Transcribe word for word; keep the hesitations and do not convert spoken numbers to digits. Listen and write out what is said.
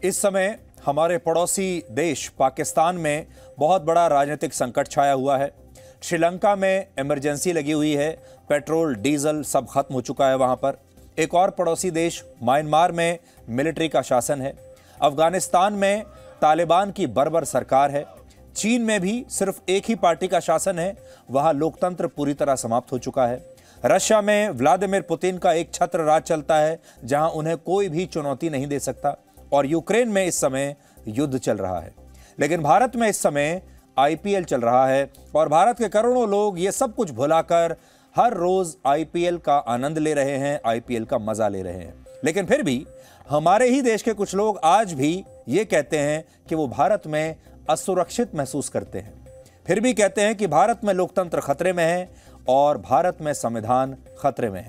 इस समय हमारे पड़ोसी देश पाकिस्तान में बहुत बड़ा राजनीतिक संकट छाया हुआ है। श्रीलंका में इमरजेंसी लगी हुई है, पेट्रोल डीजल सब खत्म हो चुका है वहां पर। एक और पड़ोसी देश म्यांमार में मिलिट्री का शासन है। अफगानिस्तान में तालिबान की बर्बर सरकार है। चीन में भी सिर्फ एक ही पार्टी का शासन है, वहां लोकतंत्र पूरी तरह समाप्त हो चुका है। रशिया में व्लादिमीर पुतिन का एक छत्र राज चलता है, जहां उन्हें कोई भी चुनौती नहीं दे सकता। और यूक्रेन में इस समय युद्ध चल रहा है। लेकिन भारत में इस समय आईपीएल चल रहा है और भारत के करोड़ों लोग ये सब कुछ भुलाकर हर रोज आईपीएल का आनंद ले रहे हैं, आईपीएल का मजा ले रहे हैं। लेकिन फिर भी हमारे ही देश के कुछ लोग आज भी ये कहते हैं कि वो भारत में असुरक्षित महसूस करते हैं। फिर भी कहते हैं कि भारत में लोकतंत्र खतरे में है और भारत में संविधान खतरे में है।